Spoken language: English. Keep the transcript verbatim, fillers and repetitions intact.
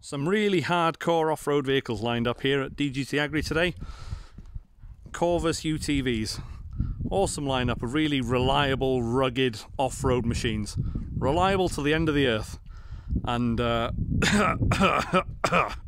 Some really hardcore off-road vehicles lined up here at D G T Agri today. Corvus U T Vs. Awesome lineup of really reliable, rugged off-road machines. Reliable to the end of the earth. And uh,